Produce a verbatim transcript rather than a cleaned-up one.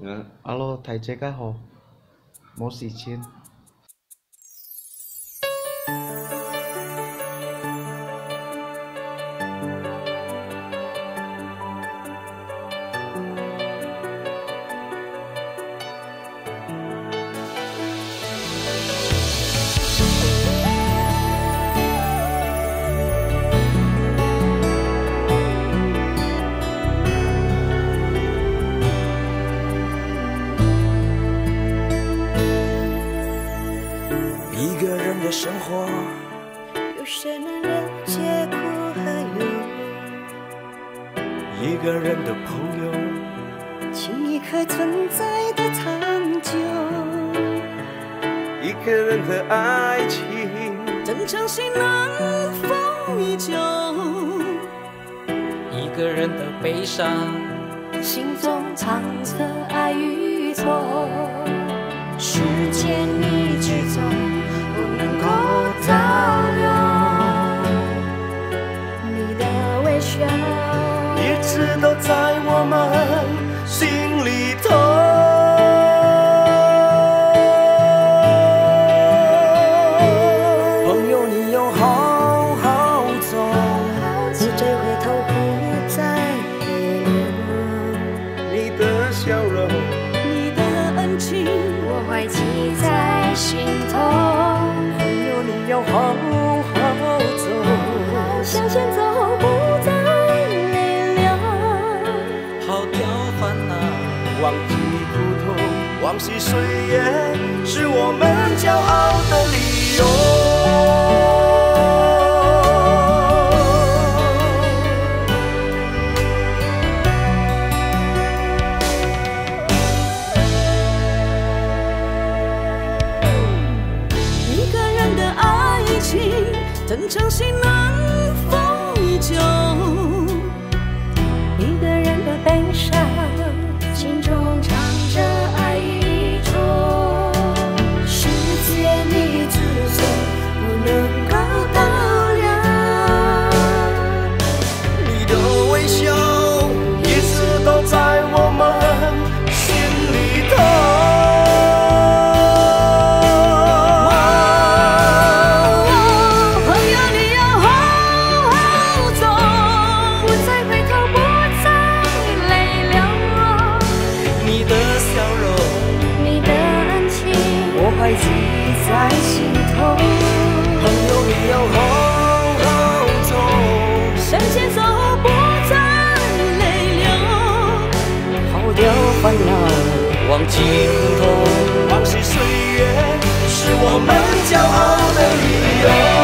呃，阿羅睇這個好，冇時間。 一个人的生活， 有些男人皆苦和忧， 一个人的朋友， 情谊可存在的长久， 一个人的爱情， 真诚心能否依旧？ 一个人的悲伤， 心中藏着爱与痛，时间一直走，不能够倒流。你的微笑一直都在我们心里头。朋友，你要好好走， 你这回头不再泪流， 你的笑容， 你的恩情我会记在心头。 朋友，你要好好走， 向前走，不再泪流。 抛掉烦恼， 忘记苦痛，往昔岁月是我们骄傲的理由。 一个人的爱情，真诚心能否依旧？一个人的悲伤，心中藏着爱与痛。时间一直走，不能够倒流。 你的微笑一直都在我们心里头。 朋友，你要好好走，不再回头，不再泪流。 你的笑容， 你的恩情，我会记在心头。 朋友，你要好好走， 向前走，不再泪流。 抛掉烦恼， 忘记苦痛。 往昔岁月是我们骄傲的理由。